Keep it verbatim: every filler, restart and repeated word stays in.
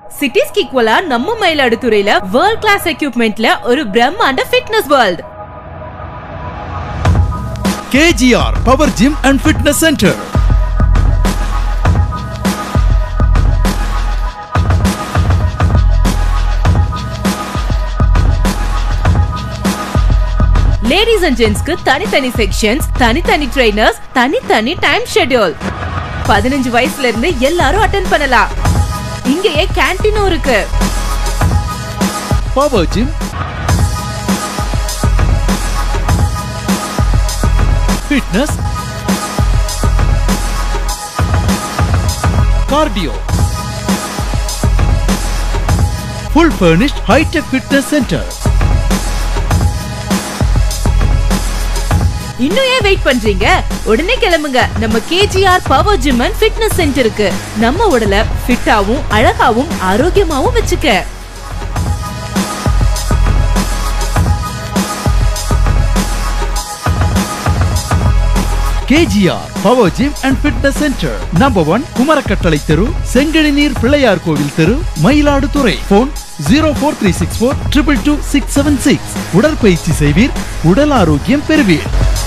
சிட்டிஸ்க்கு ஈக்குவலா நம்ம மயிலாடுதுறையில world class எக்யூப்மென்ட்ல ஒரு பிரம்மாண்ட fitness world. K G R Power Gym and Fitness Center. Ladies and gents க்கு தனித்தனி செக்ஷன்ஸ், தனித்தனி ட்ரெய்னர்ஸ், தனித்தனி டைம் ஷெட்யூல். பதினஞ்சு வயசுல இருந்து எல்லாரும் அட்டெண்ட் பண்ணலாம். இங்கேயே கேண்டீனும் இருக்கு. Power Gym, Fitness, Cardio, full furnished high-tech fitness center. இன்னும் ஏன் வெயிட் பண்றீங்க? உடனே கிளம்புங்க நம்ம K G R Power Gym and Fitness Centerக்கு. நம்ம உடலை ஃபிட்டாவும் அழகாவும் ஆரோக்கியமாவும் வச்சுக்க. K G R Power Gym and Fitness Center. Number one, குமரக்கட்டளை தெரு, செங்கழிநீர் பிள்ளையார் கோவில் தெரு, Mayiladuthurai. Phone zero four three six four two two two six seven six. உடற்பயிற்சி செய்வீர், உடல் ஆரோக்கியம் பெறுவீர்.